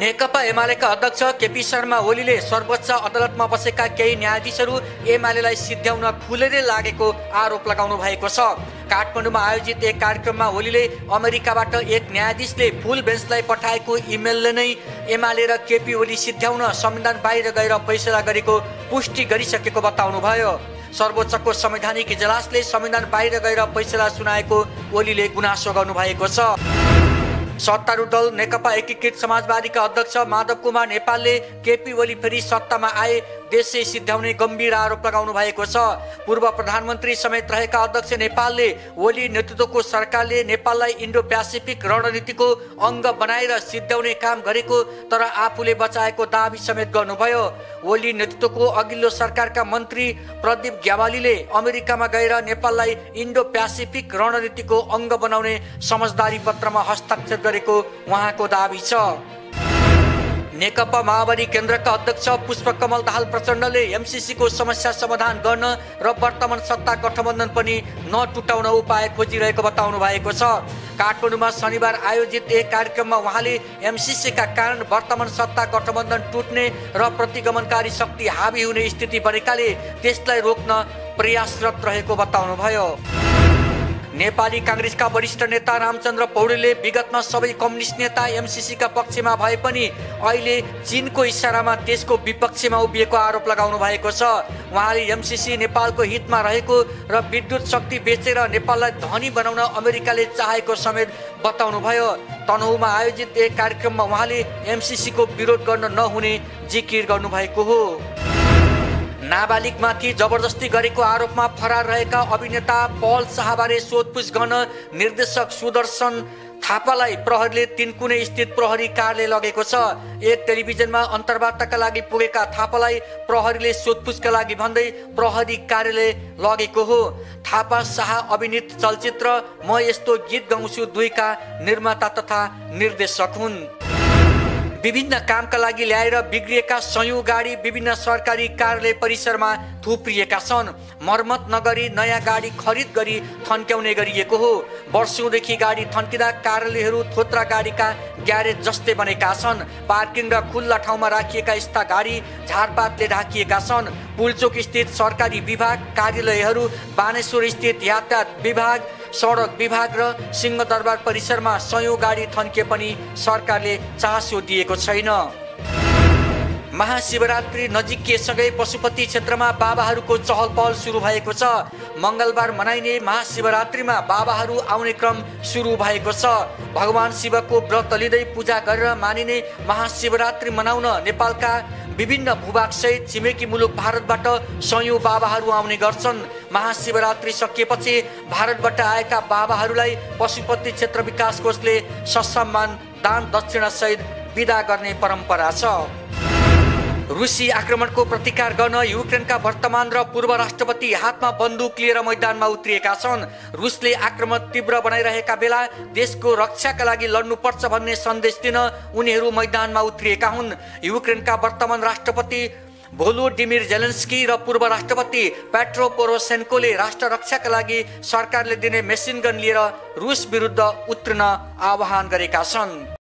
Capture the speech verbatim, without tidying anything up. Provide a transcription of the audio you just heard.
नेकपा एमालेका अध्यक्ष केपी शर्मा ओलीले सर्वोच्च अदालतमा बसेका केही न्यायाधीशहरू एमालेलाई सिध्याउन खुलेरै लागेको आरोप लगाउनु भएको छ। काठमाडौँमा आयोजित एक कार्यक्रममा ओलीले अमेरिकाबाट एक न्यायाधीशले फुल बेन्चलाई पठाएको इमेलले नै एमाले र केपी ओली सिध्याउन संविधान बाहिर गएर फैसला गरेको पुष्टि गरिसकेको बताउनुभयो। सर्वोच्चको संवैधानिक इजलासले संविधान बाहिर गएर फैसला सुनाएको ओलीले गुनासो गर्नुभएको छ। सत्तारूढ दल नेकपा एकीकृत समाजवादीका अध्यक्ष माधव कुमार नेपालले केपी ओली फेरि सत्तामा आए देशै सिध्याउने गम्भीर आरोप लगाउनु भएको छ। पूर्व प्रधानमन्त्री समेत रहेका अध्यक्ष नेपालले ओली नेतृत्वको सरकारले नेपाललाई इन्डो प्यासिफिक रणनीतिको अङ्ग बनाएर सिध्याउने काम गरेको तर आफूले बचाएको दाबी समेत गर्नुभयो। ओली नेतृत्वको अघिल्लो सरकारका मन्त्री प्रदीप ग्यावालीले अमेरिकामा गएर नेपाललाई इन्डो प्यासिफिक रणनीतिको अङ्ग बनाउने समझदारी पत्रमा हस्ताक्षर गरेको उहाँको दाबी छ। नेकपा माओवादी केन्द्रका अध्यक्ष पुष्पकमल दाहाल प्रचण्डले एमसीसी को समस्या समाधान गर्न र वर्तमान सत्ता गठबन्धन पनि नटुटाउन उपाय खोजिरहेको बताउनु भएको छ। काठमाडौँमा शनिबार आयोजित एक कार्यक्रममा उहाँले एमसीसी का कारण वर्तमान सत्ता गठबन्धन टुट्ने र प्रतिगमनकारी शक्ति हावी हुने स्थिति बनेकाले त्यसलाई रोक्न प्रयासरत रहेको बताउनुभयो। नेपाली कांग्रेसका वरिष्ठ नेता रामचन्द्र पौडेलले विगतमा सबै कम्युनिस्ट नेता एमसीसी का पक्षमा भए पनि अहिले चीनको इशारामा देशको विपक्षमा उभिएको आरोप लगाउनु भएको छ। उहाँले एमसीसी नेपालको हितमा रहेको र विद्युत शक्ति बेचेर नेपाललाई धनी बनाउन अमेरिकाले चाहेको समेत बताउनुभयो। तनहुँमा आयोजित एक कार्यक्रममा उहाँले एमसीसी को विरोध गर्न नहुने जिकिर गर्नुभएको हो। नाबालिगमाथि जबरजस्ती गरेको आरोपमा फरार रहेका अभिनेता पल शाहबारे सोधपुछ गर्न निर्देशक सुदर्शन थापालाई प्रहरीले तिनकुने स्थित प्रहरी कार्यालय लगेको छ। एक टेलिभिजनमा अन्तर्वार्ताका लागि पुगेका थापालाई प्रहरीले सोधपुछका लागि भन्दै प्रहरी कार्यालय लगेको हो। थापा शाह अभिनीत चलचित्र म यस्तो गीत गाउँछु दुईका निर्माता तथा निर्देशक हुन्। विभिन्न कामका लागि ल्याएर बिग्रिएका सयौं गाडी विभिन्न सरकारी कार्यालय परिसरमा थुप्रिएका छन्। मर्मत नगरी नयाँ गाडी खरिद गरी थन्क्याउने गरिएको हो। वर्षौंदेखि गाडी थन्किँदा कार्यालयहरू थोत्रा गाडीका ग्यारेज जस्तै बनेका छन्। पार्किङ र खुल्ला ठाउँमा राखिएका यस्ता गाडी झारपातले ढाकिएका छन्। पुलचोक स्थित सरकारी विभाग कार्यालयहरू, बानेश्वर स्थित यातायात विभाग, सडक विभाग र सिंहदरबार परिसरमा सयौं गाडी थन्किए पनि सरकारले चासो दिएको छैन। महाशिवरात्रि नजिकिएसँगै पशुपति क्षेत्रमा बाबाहरूको चहल पहल सुरु भएको छ। मंगलबार मनाइने महाशिवरात्रिमा बाबाहरू आउने क्रम सुरु भएको छ। भगवान शिवको व्रत लिँदै पूजा गरेर मानिने महाशिवरात्रि मनाउन नेपालका विभिन्न भूभाग सहित छिमेकी मुलुक भारतबाट सयौं बाबाहरू आउने गर्छन्। महाशिवरात्रि सकिएपछि भारतबाट आएका बाबाहरूलाई पशुपति क्षेत्र विकास कोषले ससम्मान दान दक्षिणा सहित विदा गर्ने परम्परा छ। रुसी आक्रमणको प्रतिकार गर्न युक्रेनका वर्तमान र पूर्व राष्ट्रपति हातमा बन्दुक लिएर मैदानमा उत्रिएका छन्। रुसले आक्रमण तीव्र बनाइरहेका बेला देशको रक्षाका लागि लड्नुपर्छ भन्ने सन्देश दिन उनीहरू मैदानमा उत्रिएका हुन्। युक्रेनका वर्तमान राष्ट्रपति भोलोडिमिर जेलेन्स्की र पूर्व राष्ट्रपति पेट्रो पोरोशेन्कोले राष्ट्र रक्षाका लागि सरकारले दिने मेसिन गन लिएर रुस विरुद्ध उत्रिन आह्वान गरेका छन्।